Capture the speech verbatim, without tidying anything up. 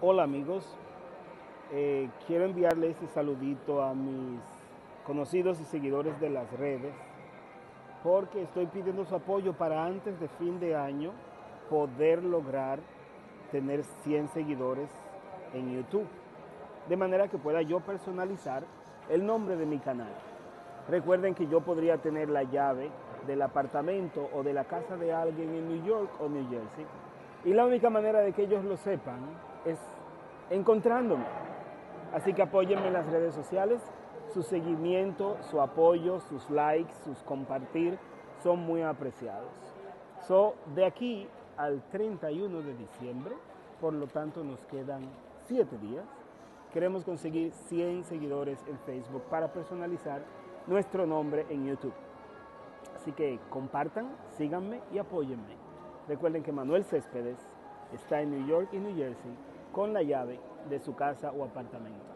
Hola amigos, Eh, quiero enviarle este saludito a mis conocidos y seguidores de las redes porque estoy pidiendo su apoyo para antes de fin de año poder lograr tener cien seguidores en YouTube, de manera que pueda yo personalizar el nombre de mi canal. Recuerden que yo podría tener la llave del apartamento o de la casa de alguien en New York o New Jersey, y la única manera de que ellos lo sepan es encontrándome. Así que apóyenme en las redes sociales. Su seguimiento, su apoyo, sus likes, sus compartir son muy apreciados. So, de aquí al treinta y uno de diciembre, por lo tanto nos quedan siete días, queremos conseguir cien seguidores en Facebook para personalizar nuestro nombre en YouTube. Así que compartan, síganme y apóyenme. Recuerden que Manuel Céspedes está en New York y New Jersey con la llave de su casa o apartamento.